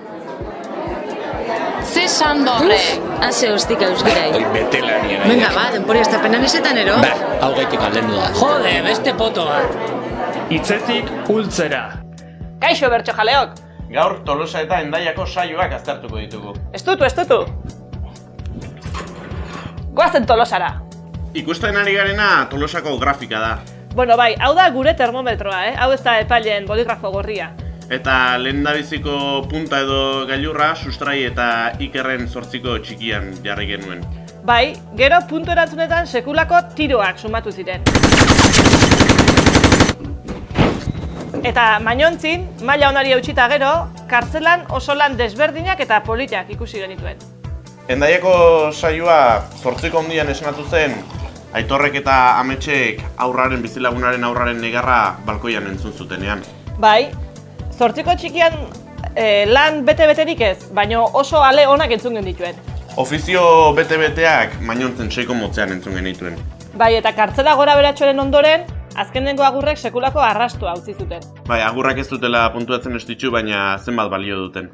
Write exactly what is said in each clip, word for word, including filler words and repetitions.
Ze sando horrek? Haze hostik euskarai. Betelania. Venga, ba, denpori ez da penan esetan ero. Ba, hau gaitik aldendu da. Jode, beste poto bat. Hitzetik ultzera. Kaixo bertso jaleok. Gaur Tolosa eta Hendaiako saioak aztertuko ditugu. Estutu, estutu. Goazen Tolosara. Ikusten ari garena Tolosako grafika da. Bueno, bai, hau da gure termometroa, eh? Hau ez da epailen boligrafo gorria. Eta lehendabiziko punta edo gailurra sustrai eta Ikerren zortziko txikian jarri genuen. Bai, gero puntu erantzunetan sekulako tiroak sumatu ziren. Eta Mañontzin, maila onari eutxita gero, kartzelan oso lan desberdinak eta politak ikusi genituen. Hendaiako saioa zortziko ondian esnatu zen, Aitorrek eta Ametxek aurraren bizilagunaren aurraren negarra balkoian entzun zutenean. Bai, zortziko txikian eh, lan bete-beterik ez, baina oso ale onak entzun genituen. Ofizio bete-beteak Mañontzen seiko motzean entzun genituen. Bai, eta kartzela gora beratxoren ondoren, azkenengo agurrek sekulako arrastua utzi zuten. Bai, agurrak ez dutela puntuatzen estitxu, baina zenbat balio duten.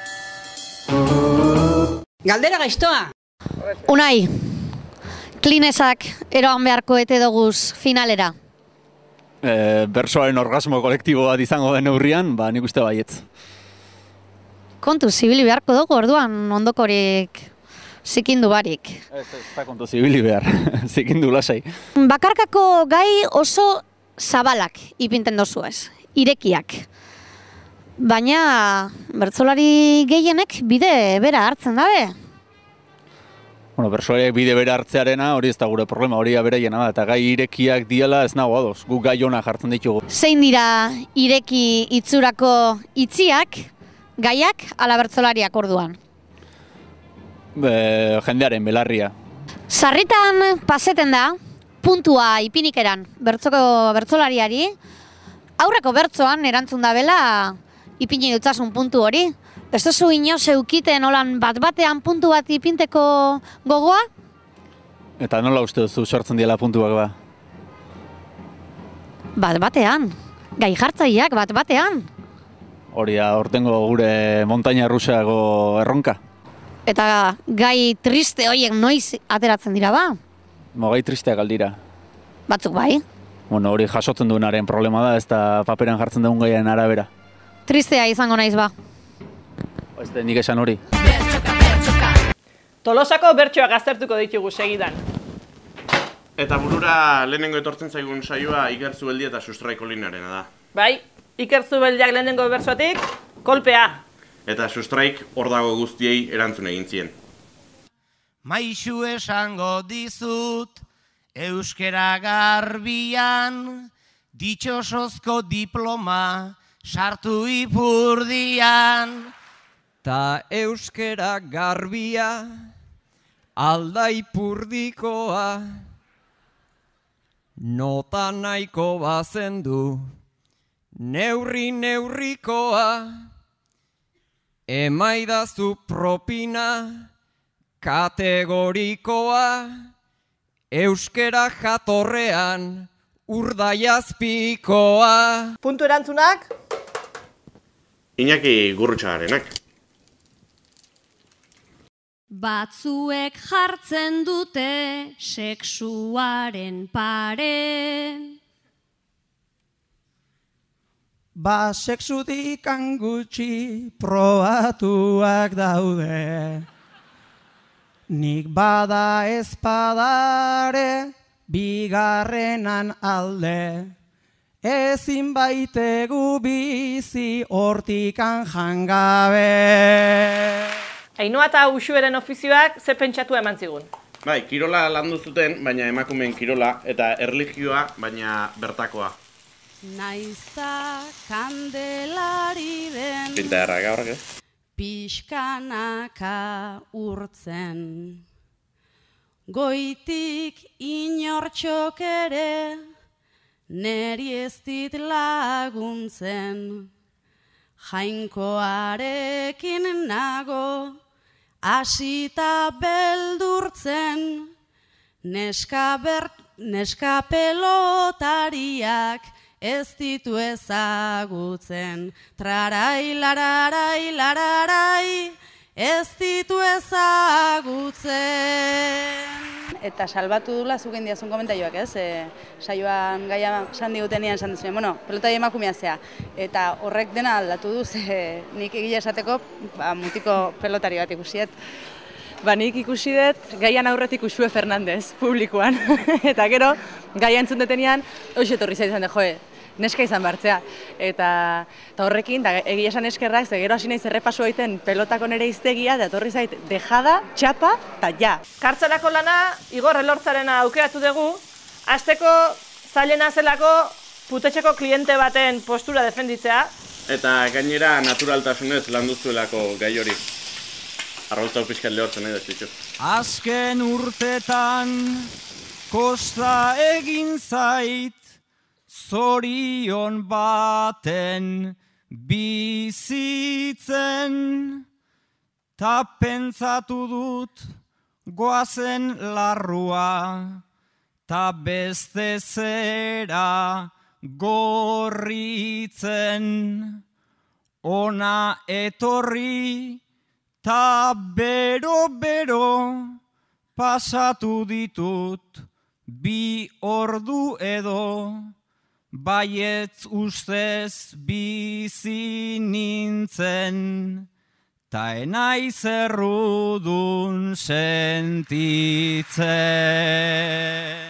Galdera gaiztoa! Unai, Klinesak eroan beharko ete doguz finalera. E, bersoaren orgasmo kolektibo bat izango den neurrian, ba nik uste baietz. Kontu, zibili beharko dugu orduan ondokorik zikindu barik. Ez, ez da kontu zibili behar, zikindu lasai. Bakarkako gai oso zabalak ipinten dozu ez, irekiak. Baina bertsolari gehienek bide bera hartzen dabe. Bueno, bersolariak bide bera hartzearena hori ez da gure problema, hori aberaiena da, eta gai irekiak diela ez nago adoz, guk gai ona jartzen ditugu. Zein dira ireki itzurako itziak, gaiak ala bertsolariak orduan? Be, jendearen belarria. Sarritan paseten da, puntua ipinikeran bertzoko bertsolariari, aurreko bertsoan erantzun da bela ipini dutzasun puntu hori. Ez duzu inoz eukiten olan bat-batean puntu bat ipinteko gogoa? Eta nola uste duzu sortzen diela puntuak ba? Bat-batean, gai jartzaileak bat-batean. Hori da, hortengo gure montaña rusago erronka. Eta gai triste horiek noiz ateratzen dira ba? Mo gai tristeak aldira. Batzuk bai. Bueno, hori jasotzen duenaren problema da, ez da paperan jartzen dugun gaiaren arabera. Tristea izango naiz ba. Ez da nik esan hori. Tolosako bertsoak aztertuko ditugu segidan. Eta burura lehenengo etortzen zaigun saioa Iker Zubeldia eta Sustraiko linarena da. Bai, Iker Zubeldiak lehenengo bertsotik, kolpea. Eta Sustraik hor dago guztiei erantzun egin zien. Maixu esango dizut, euskera garbian, ditxosozko diploma, sartu ipurdian. Ta euskera garbia, alda ipurdikoa, nota nahiko bazendu, neurri neurrikoa, emaidazu propina, kategorikoa, euskera jatorrean, urdaiazpikoa. Puntu erantzunak? Iñaki Gurrutxagarenak. Batzuek jartzen dute sexuaren pare. Ba sexutik gutxi probatuak daude. Nik bada ezpadare bigarrenan alde. Ezin baitegu bizi hortikan jangabe. Ainhoa eta Uxueren ofizioak ze pentsatu eman zigun? Bai, kirola landu zuten, baina emakumeen kirola, eta erlijioa, baina bertakoa. Naizta kandelari den Pinta erra gaurrak ez? pixkanaka urtzen. Goitik inortxok ere neri ez dit laguntzen. Jainkoarekin nago hasita beldurtzen. Neska, ber, neska pelotariak ez ditu ezagutzen. Trarai, lararai, lararai, ez ditu ezagutzen. Eta salbatu dula zuken diazun komentaioak, ez? E, saioan gaia esan digutenean esan duzuen, bueno, pelotari emakumea zea. Eta horrek dena aldatu du, ze nik egile esateko ba, mutiko pelotari bat ikusiet. Ba, nik ikusi dut gaian aurretik Uxue Fernandez publikoan. Eta gero, gaia entzun detenean, hoxe etorri zaizan de, joe, neska izan bartzea. Eta, eta horrekin, da, egia esan eskerrak, ze gero hasi naiz errepaso egiten pelotako nere iztegia, da etorri zait, dejada, txapa, eta ja. Kartzelako lana, Igor Elortzarena aukeratu dugu, hasteko zailena zelako putetxeko kliente baten postura defenditzea. Eta gainera naturaltasunez landu zuelako gai hori. Arrautza pixkat lehortzen nahi da zitxo. Azken urtetan kosta egin zait, zorion baten bizitzen, ta pentsatu dut goazen larrua, ta beste zera gorritzen, ona etorri, ta bero-bero pasatu ditut bi ordu edo, baietz ustez bizi nintzen, ta enaiz errudun sentitzen.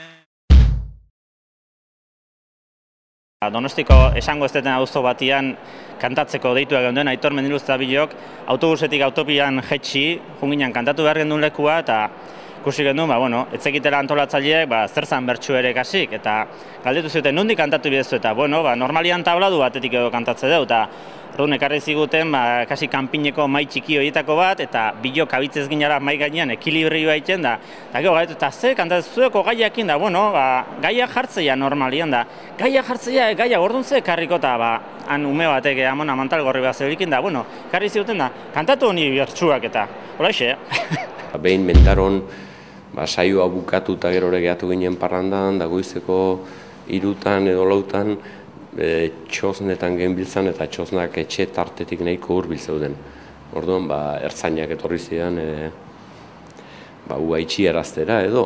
Donostiko esango ez deten auzo batian kantatzeko deitua geunduen Aitor Mendiluz eta bilok, autobusetik autopian jetxi, junginan kantatu behar gendun lekua, eta ikusi gendun, ba, bueno, etzekitela antolatzaileek, ba, zer zan bertsu ere kasik, eta galdetu zuten, nondik kantatu bidezu, eta, bueno, ba, normalian tabladu batetik edo kantatze deu, eta Run ekarri ziguten, ba, kasi kanpineko mai txiki horietako bat, eta bilok abitzez ginara mai gainean ekilibrioa egiten da. Eta gero, eta ze, kantatzueko gaiakin da, bueno, ba, gaia jartzeia normalian da. Gaia jartzeia, gaia orduan ze karriko eta, ba, han ume batek, amona mantal gorri bat zeurikin da, bueno, karri ziguten da, kantatu honi bertsuak eta, hola xe. Behin mendaron, ba, saioa bukatu eta gero ere gehatu ginen parrandan, da goizeko hirutan edo lautan, E, txosnetan genbiltzan eta txosnak etxe tartetik nahiko hurbil zeuden. Orduan, ba, ertzainak etorri zidan, e, ba, ua itxieraztera edo.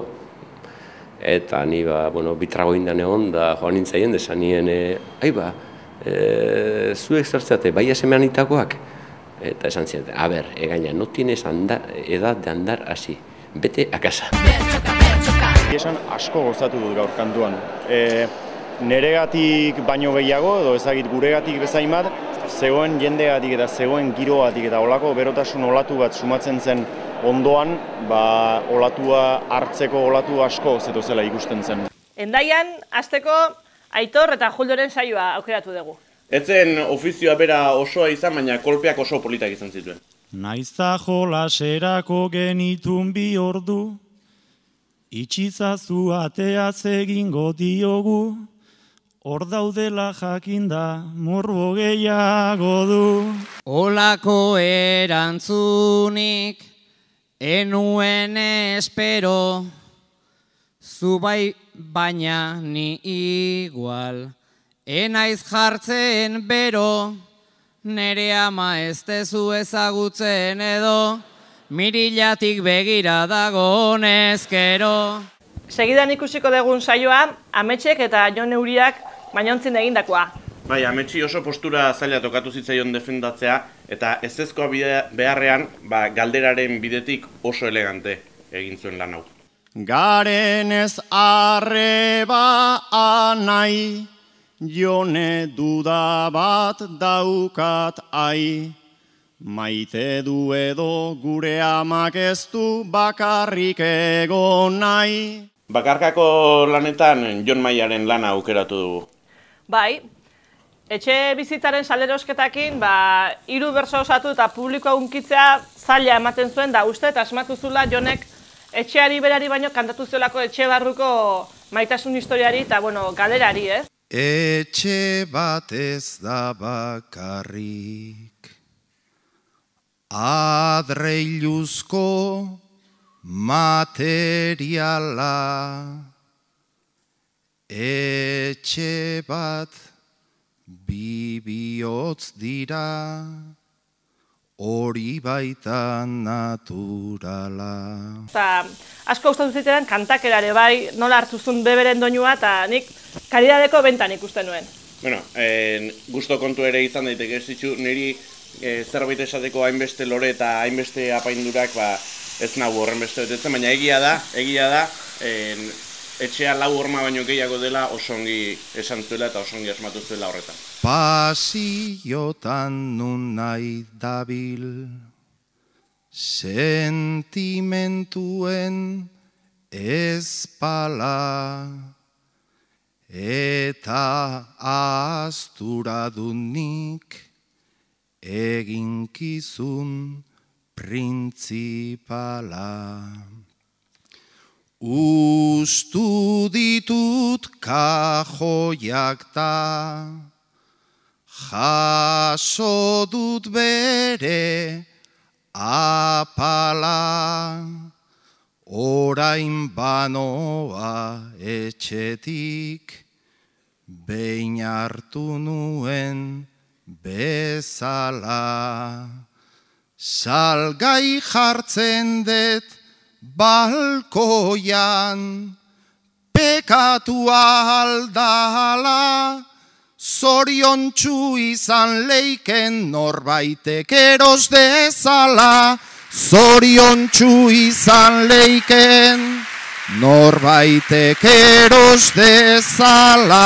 Eta ni, ba, bueno, bitragoindan egon, da joan nintzaien, desan nien, e, ai ba, e, zuek zertzeate, bai esemean itakoak? Eta esan ziren, a ber, egaina, no tienes andar, edad de andar hasi, bete a casa. Esan asko gozatu dut gaur kantuan. E, Neregatik baino gehiago, edo ezagit guregatik bezain bat, zegoen jendegatik eta zegoen girogatik eta olako berotasun olatu bat sumatzen zen ondoan, ba, olatua hartzeko olatu asko zeto zela ikusten zen. Endaian, hasteko Aitor eta Julioren saioa aukeratu dugu. Etzen ofizioa bera osoa izan, baina kolpeak oso politak izan zituen. Naizta jolaserako genitun bi ordu, itxizazu ateaz egingo diogu, hor daudela jakinda morbo gehiago du. Olako erantzunik enuen espero, zu bai baina ni igual, enaiz jartzen bero, nere ama ez tezu ezagutzen edo, mirilatik begira dago honezkero. Segidan ikusiko dugun saioa, Ametxek eta Jon Euriak Mañontzin egindakoa. Bai, Ametxi oso postura zaila tokatu zitzaion defendatzea, eta ezezkoa beharrean, ba, galderaren bidetik oso elegante egin zuen lan hau. Garen ez arreba anai, jone duda bat daukat ai. Maite du edo gure amak ez du bakarrik egon nahi. Bakarkako lanetan Jon Maiaren lana aukeratu dugu. Bai, etxe bizitzaren salerosketakin, ba, hiru berso osatu eta publikoa hunkitzea zaila ematen zuen, da uste eta asmatu zula Jonek etxeari berari baino kantatu zuelako etxe barruko maitasun historiari eta, bueno, galerari, ez? Etxe bat ez da bakarrik, adreiluzko materiala, etxe bat bi bihotz dira, hori baita naturala. Eta asko gustatu zitean kantakerare bai, nola hartzuzun beberen doinua, eta nik karidadeko bentan ikusten nuen. Bueno, eh, gusto kontu ere izan daiteke ez ditu, niri eh, zerbait esateko hainbeste lore eta hainbeste apaindurak ba, ez nahu horren beste betetzen, baina egia da, egia da, eh, etxea lau horma baino gehiago dela osongi esan zuela eta osongi asmatu zuela horretan. Pasiotan nun nahi dabil, sentimentuen ezpala, eta asturadunik eginkizun printzipala. Ustu ditut kajoiak ta, jaso dut bere apala, orain banoa etxetik, behin hartu nuen bezala. Salgai jartzen dut balkoian, pekatua aldala, zoriontsu izan leiken norbaitek eros dezala, zoriontsu izan leiken norbaitek eros dezala.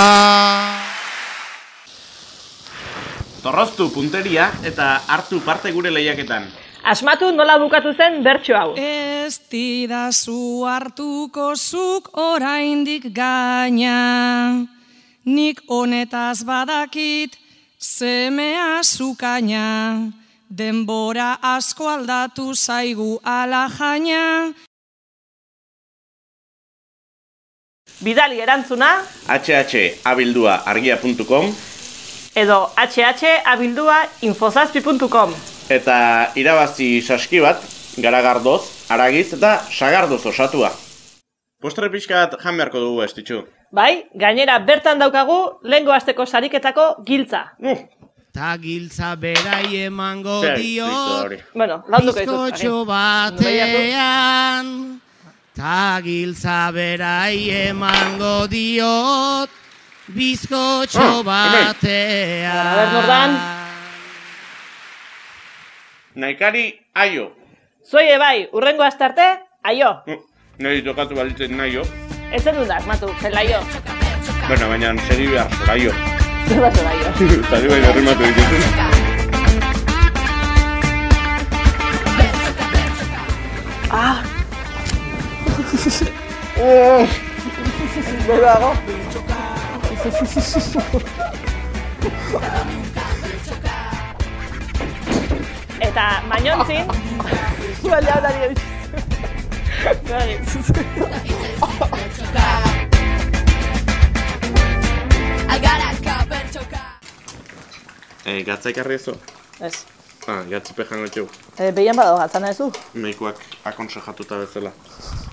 Zorroztu punteria eta hartu parte gure lehiaketan. Asmatu nola bukatu zen bertso hau. Ez didazu hartuko zuk oraindik gaina, nik honetaz badakit semea zukaina, denbora asko aldatu zaigu ala jaina. Bidali erantzuna h h abildua argia puntu com edo h h abildua infozazpi puntu com. Eta irabazi saski bat, garagardoz, aragiz eta sagardoz osatua. Postre pixkat jan beharko dugu ez ditxu. Bai, gainera bertan daukagu lehengo asteko sariketako giltza. Uh. Ta giltza berai emango diot, bueno, bizkotxo batean. Ta giltza berai emango diot, bizkotxo batean. A ber, Nordan. Naikari, aio. Zuei bai, urrengo astarte, aio. Neri tokatu balitzen naio. Ez zen dut asmatu, zela aio. Bueno, baina seri behar zela aio. Zer bat zela aio. Zari baina arrimatu dituzen. Ah. Oh. Beroago. Eta mañontzin, zualde hau dari ebitzen. Eh, gatza ikarri ezo? Ez. Ah, gatzipe jango txeu. Eh, behian badago gatzana ezu? Meikoak akonsejatuta bezala.